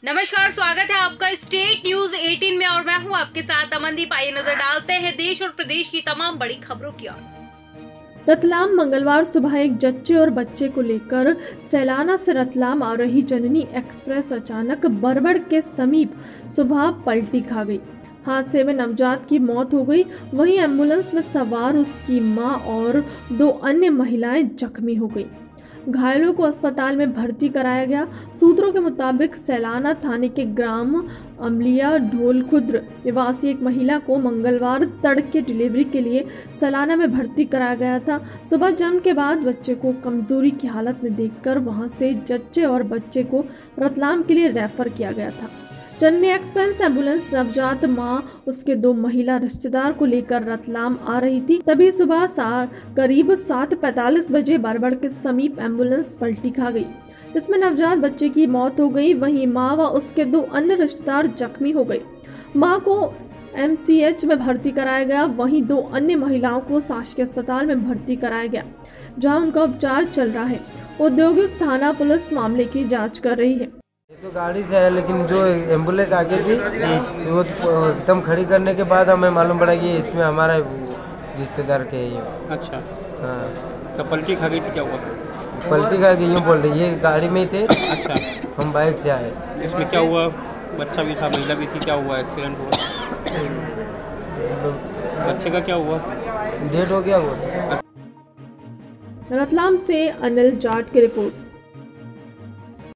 नमस्कार, स्वागत है आपका स्टेट न्यूज 18 में और मैं हूं आपके साथ अमनदीप। आइए नजर डालते हैं देश और प्रदेश की तमाम बड़ी खबरों की ओर। रतलाम मंगलवार सुबह एक जच्चे और बच्चे को लेकर सैलाना से रतलाम आ रही जननी एक्सप्रेस अचानक बरबड़ के समीप सुबह पलटी खा गई। हादसे में नवजात की मौत हो गई, वहीं एम्बुलेंस में सवार उसकी मां और 2 अन्य महिलाएं जख्मी हो गई। घायलों को अस्पताल में भर्ती कराया गया। सूत्रों के मुताबिक सैलाना थाने के ग्राम अमलिया ढोलखुद्र निवासी एक महिला को मंगलवार तड़के डिलीवरी के लिए सैलाना में भर्ती कराया गया था। सुबह जन्म के बाद बच्चे को कमजोरी की हालत में देखकर वहां से जच्चे और बच्चे को रतलाम के लिए रेफर किया गया था। जननी एक्सप्रेस एम्बुलेंस नवजात मां उसके 2 महिला रिश्तेदार को लेकर रतलाम आ रही थी। तभी सुबह करीब 7:45 बजे बरबड़ के समीप एम्बुलेंस पलटी खा गई, जिसमें नवजात बच्चे की मौत हो गई। वहीं मां व उसके 2 अन्य रिश्तेदार जख्मी हो गए। मां को MCH में भर्ती कराया गया, वहीं 2 अन्य महिलाओं को शासकीय अस्पताल में भर्ती कराया गया, जहां उनका उपचार चल रहा है। औद्योगिक थाना पुलिस मामले की जाँच कर रही है। तो गाड़ी से है, लेकिन जो एम्बुलेंस आगे थी वो एकदम खड़ी करने के बाद हमें मालूम पड़ा कि इसमें हमारा रिश्तेदार के ही है। अच्छा, हाँ। तो पलटी खा गई थी, क्या हुआ? पलटी खा गई यूँ बोल रही, ये गाड़ी में ही थे। अच्छा, हम बाइक से आए। इसमें क्या हुआ? बच्चा भी था, महिला भी थी, क्या हुआ? एक्सीडेंट हुआ? बच्चे का क्या हुआ? डेट हो गया वो। रतलाम से अनिल जाट की रिपोर्ट।